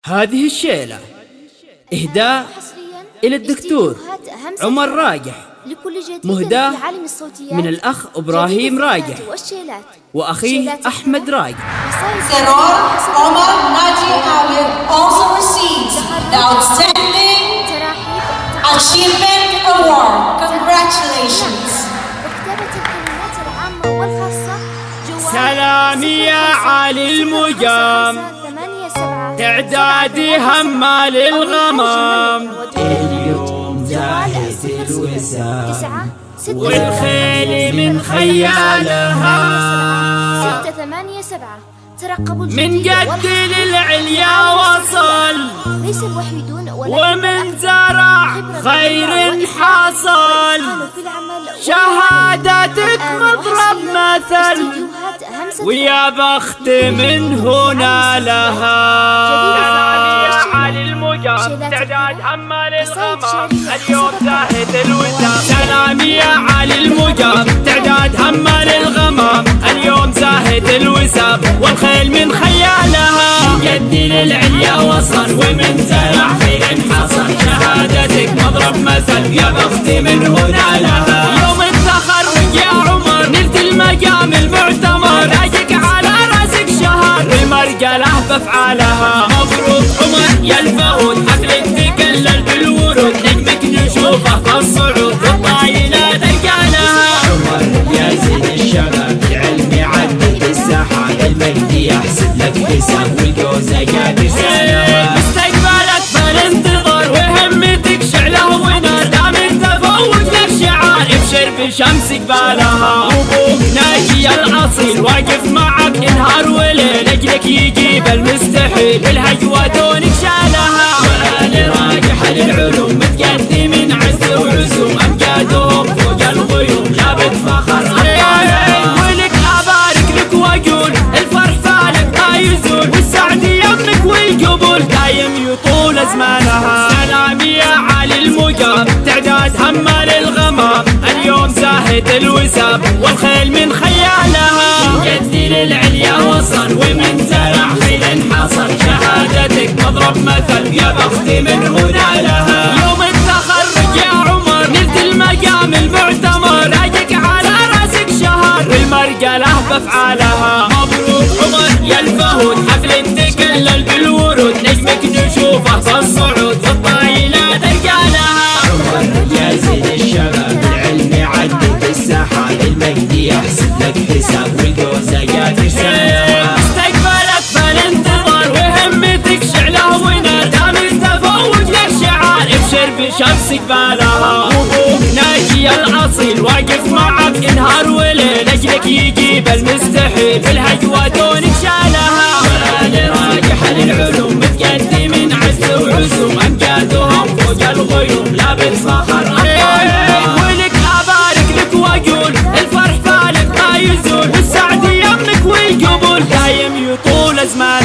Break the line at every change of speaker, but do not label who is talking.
هذه الشيلة إهداء إلى الدكتور عمر راجح، مهداة من الأخ إبراهيم راجح وأخيه أحمد راجح.
Senor Omar Naji Amir also receives the Outstanding Achievement Award. Congratulations.
سلامي يا علي المجام، تعدادي همال الغمام، اليوم زاهد الوسام والخيل من خيالها،
687 ترقبوا
من قد للعليا وصل ومن زرع خير حصل، شهادتك مضرب مثل ويا بخت من هنا لها. علي المجام، تعداد حمال الغمام، اليوم زاهد الوسام. سلامي يا علي المجام، تعداد حمال الغمام، اليوم زاهد الوسام والخيل من خيالها، قد للعليا وصل ومن زرع خير حصل، شهادتك مضرب مثل يا بختي من هنا لها. يوم التخرج يا عمر نلت المقام المعتمر، تاجك على راسك شهر المرجله بافعالها. مبروك عمر يا الفهود، حفلة تكلل بالورود، نجمك نشوفه في الصعود والطايله رجالها. عمر يا زين الشباب، العلم يعدد السحاب، المهدي يحسب لك حساب والجوزه قاعد سنوات. مستقبلك فالانتظار وهمتك شعله ونار، دام انت فوق لك شعار ابشر بشمس قبالها. ابوك ناجي الاصيل واقف معك نهار وليل، اجلك يجيب المستحيل الهجوه دونك شالها. وآل راجح للعلوم متقدمين عز وعزوم، امجادهم فوق الغيوم لابد فخر ولك ابارك لك واقول الفرح فالك ما يزول، والسعد يمك والقبول دايم يطول ازمانها. سلامي يا علي المقام، تعداد همال الغمام، اليوم زاهد الوسام والخيل من خيالها، قد للعليا وصل ومن زرع خير حصل، شهادتك مضرب مثل يا بختي من هنا لها. يوم التخرج يا عمر نلت المقام المعتمر، اجك على راسك شهر المرجله بافعالها. مبروك عمر يا الفهود، حفلة تكلل بالورود، نجمك نشوفه في الصعود والطايله رجالها. عمر يا زين الشباب، العلم يعدد السحاب، المهدي يحسب لك حساب والجوزه قاعد سنوات. مستقبلك فالانتظار وهمتك شعله ونار، دام انت فوق لك شعار ابشر بشمس قبالها. ابوك ناجي الاصيل واقف معك نهار وليل، اجلك يجيب المستحيل الهجوه دونك شالها. وآل راجح للعلوم متقدمين عز وعزوم، امجادهم فوق الغيوم لابد فخر ولك ابارك لك واقول الفرح فالك ما يزول، والسعد يمك والقبول دايم يطول ازمان.